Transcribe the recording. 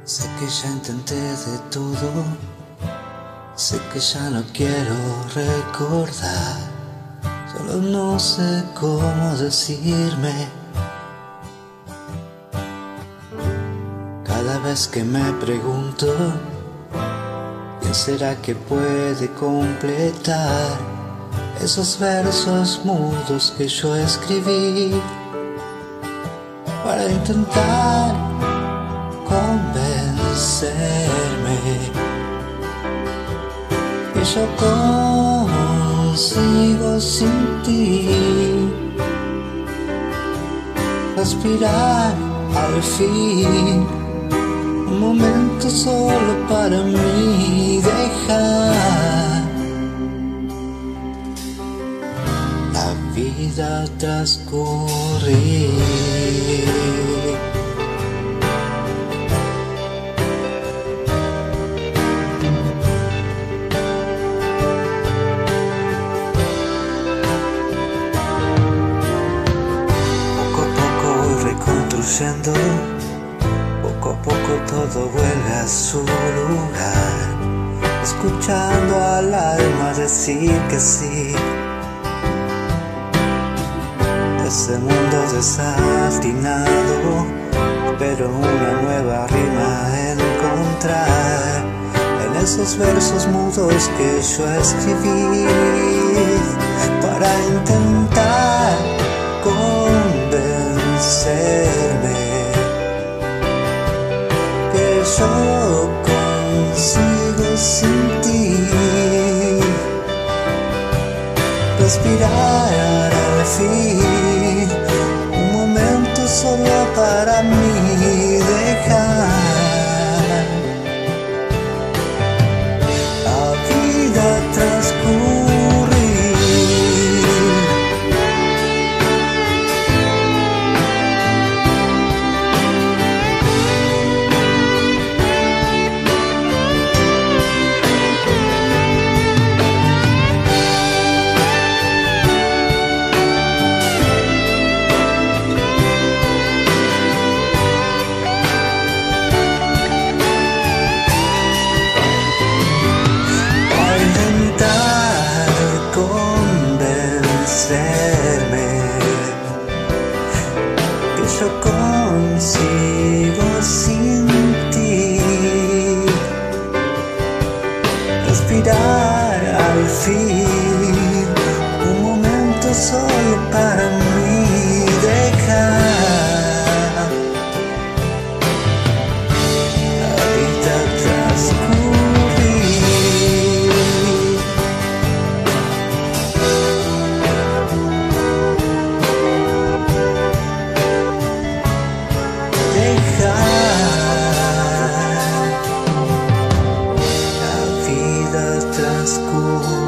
Sé que ya intenté de todo, sé que ya no quiero recordar, solo no sé cómo decirme. Cada vez que me pregunto, ¿quién será que puede completar esos versos mudos que yo escribí para intentar convencerme que yo consigo sin ti respirar al fin, un momento solo para mí, dejar la vida transcurrir. Poco a poco todo vuelve a su lugar, escuchando al alma decir que sí. De ese mundo desatinado, pero una nueva rima encontrar en esos versos mudos que yo escribí para intentar convencerme que yo consigo sin ti respirar al fin, un momento solo para mí, dejar la vida transcurrir. Que yo consigo sin ti respirar al fin, un momento solo para mí, dejar la vida transcurrir. La vida transcurre.